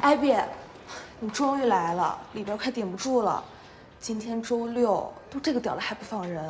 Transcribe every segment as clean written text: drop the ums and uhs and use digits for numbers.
艾比，你终于来了，里边快顶不住了。今天周六，都这个点了还不放人。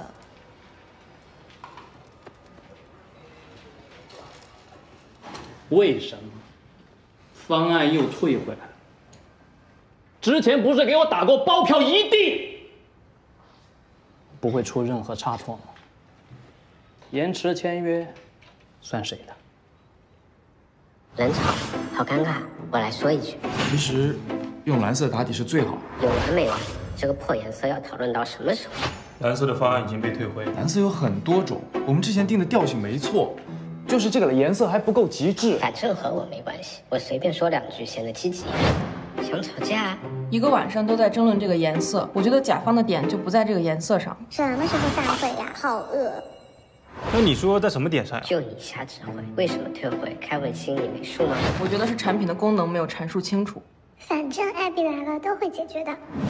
为什么方案又退回来了？之前不是给我打过包票，一定不会出任何差错吗？延迟签约，算谁的？ 冷场，好尴尬。我来说一句， 其实用蓝色打底是最好的。 有完没完？这个破颜色要讨论到什么时候？ 蓝色的方案已经被退回。 蓝色有很多种，我们之前定的调性没错，就是这个的颜色还不够极致。 反正和我没关系，我随便说两句显得积极。想吵架？ 一个晚上都在争论这个颜色，我觉得甲方的点就不在这个颜色上。 什么时候散会呀？好饿。 那你说在什么点上呀？ 就你瞎指挥，为什么退回？开会心里没数吗？ 我觉得是产品的功能没有阐述清楚。 反正艾比来了都会解决的。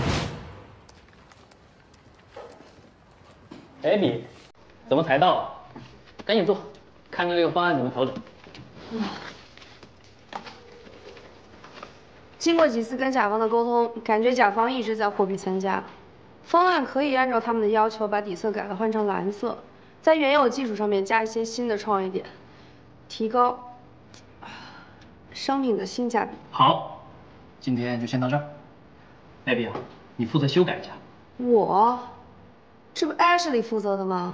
艾比，怎么才到啊？赶紧坐，看看这个方案怎么调整。 经过几次跟甲方的沟通，感觉甲方一直在货比三家。方案可以按照他们的要求把底色改了换成蓝色，在原有基础上面加一些新的创意点，提高商品的性价比。 好，今天就先到这儿。艾比啊，你负责修改一下。 我，这不 Ashley 负责的吗？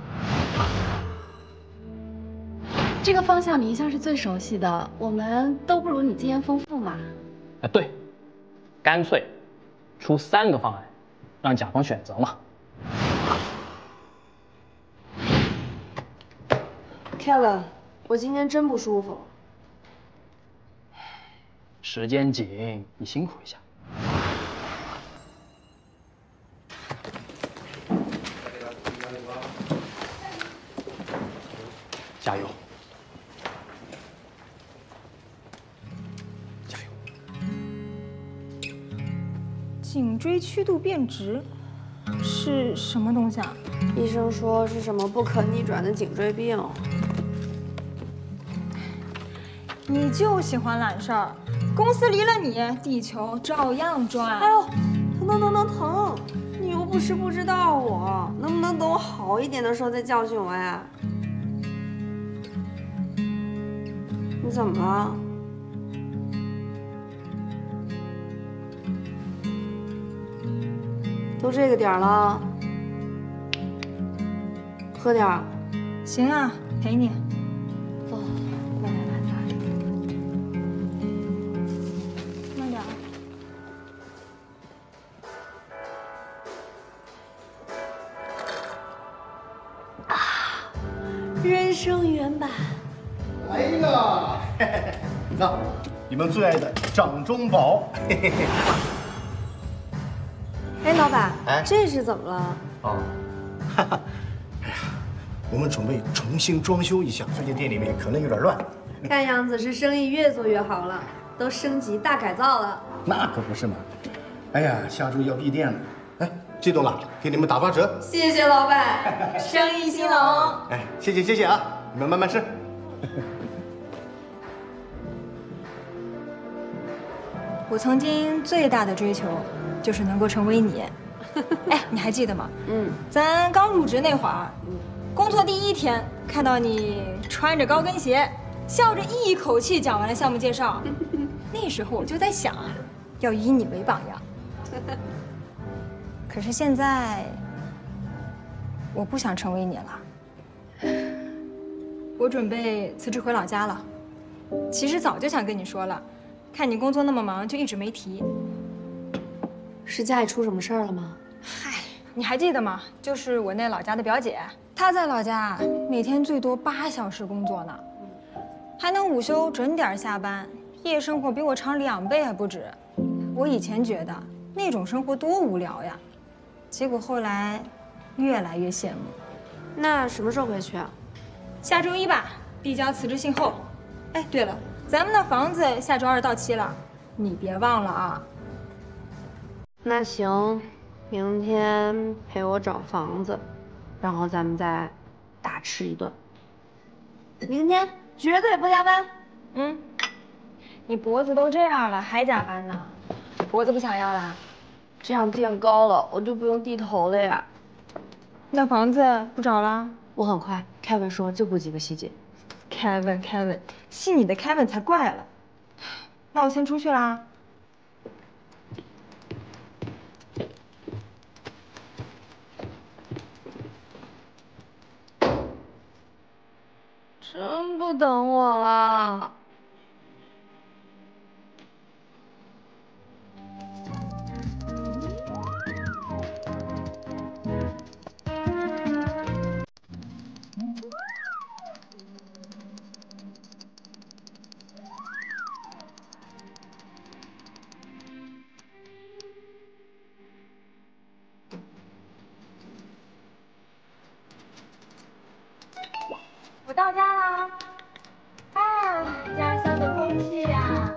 这个方向你一向是最熟悉的，我们都不如你经验丰富嘛。 啊，对，干脆出3个方案，让甲方选择嘛。 Kellen， 我今天真不舒服。 时间紧，你辛苦一下。加油！加油！ 颈椎曲度变直是什么东西啊？ 医生说是什么不可逆转的颈椎病。 你就喜欢揽事儿，公司离了你，地球照样转。 哎呦，疼！你又不是不知道我，能不能等我好一点的时候再教训我呀？你怎么了？都这个点儿了，喝点儿。 行啊，陪你。 走，来。 慢点。 人生圆满。 来了，那你们最爱的掌中宝。 哎，老板， 哎， 这是怎么了？ 哦，哈哈，哎呀，我们准备重新装修一下，最近店里面可能有点乱。 看样子是生意越做越好了，都升级大改造了。 那可不是嘛！哎呀，下周要闭店了，哎，这栋了，给你们打8折。 谢谢老板，生意兴隆。 哎，谢谢啊，你们慢慢吃。 我曾经最大的追求就是能够成为你。哎，你还记得吗？咱刚入职那会儿，工作第1天，看到你穿着高跟鞋，笑着一口气讲完了项目介绍，那时候我就在想，要以你为榜样。可是现在，我不想成为你了。我准备辞职回老家了。其实早就想跟你说了，看你工作那么忙，就一直没提。 是家里出什么事儿了吗？ 嗨，你还记得吗？就是我那老家的表姐，她在老家每天最多8小时工作呢，还能午休准点下班，夜生活比我长2倍还不止。我以前觉得那种生活多无聊呀，结果后来越来越羡慕。 那什么时候回去啊？ 下周1吧，递交辞职信后。哎，对了，咱们的房子下周2到期了，你别忘了啊。 那行，明天陪我找房子，然后咱们再大吃一顿。明天绝对不加班。 你脖子都这样了，还加班呢？脖子不想要了？ 这样垫高了，我就不用低头了呀。 那房子不找了？ 我很快，Kevin 说就补几个细节。 Kevin， 信你的 Kevin 才怪了。那我先出去啦。 真不等我了。 我到家啦！啊，家乡的空气呀！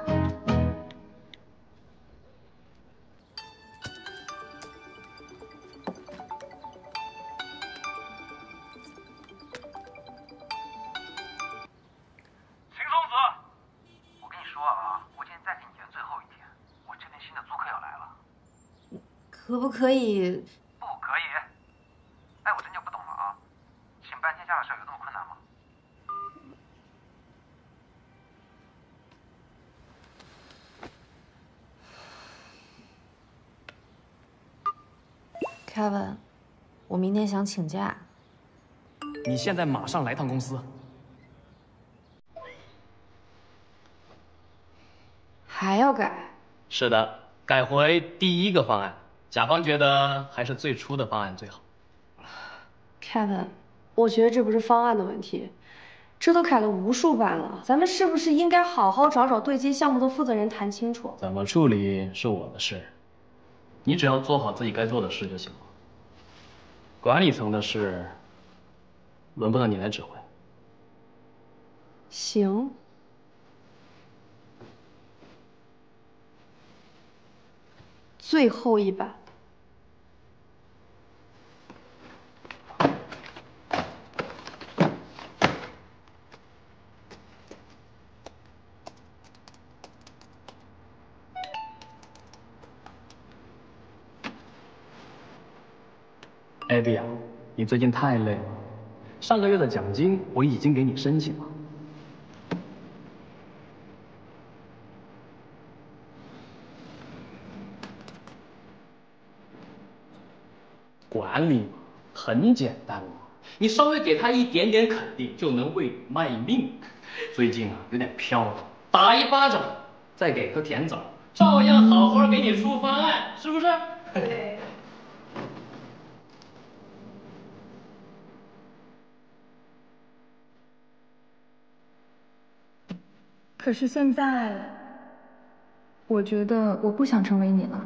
秦松子，我跟你说啊，我今天再给你延最后一天，我这边新的租客要来了。 可不可以？ 不可以？哎，我真就不懂了啊，请搬迁家的事有这么困难吗？ Kevin， 我明天想请假。 你现在马上来趟公司。 还要改？ 是的，改回第一个方案。甲方觉得还是最初的方案最好。 Kevin， 我觉得这不是方案的问题，这都改了无数版了，咱们是不是应该好好找找对接项目的负责人谈清楚？ 怎么处理是我的事，你只要做好自己该做的事就行了。管理层的事，轮不到你来指挥。 行。最后一版。 艾比啊，你最近太累了，上个月的奖金我已经给你申请了。管理嘛，很简单嘛，你稍微给他一点点肯定，就能为你卖命。最近啊，有点飘了，打一巴掌，再给颗甜枣，照样好好给你出方案，是不是？对。 可是现在，我觉得我不想成为你了。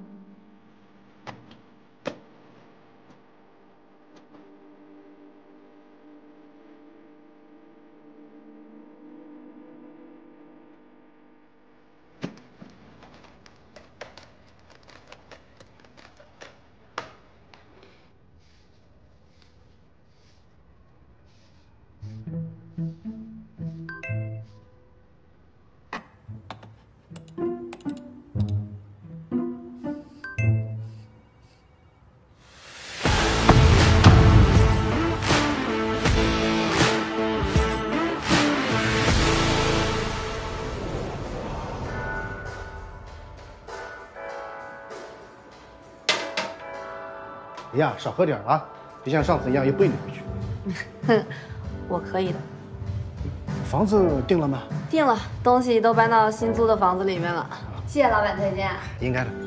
哎呀，少喝点啊，别像上次一样又背你回去。 哼，我可以的。 房子定了吗？ 定了，东西都搬到新租的房子里面了。谢谢老板推荐。 应该的。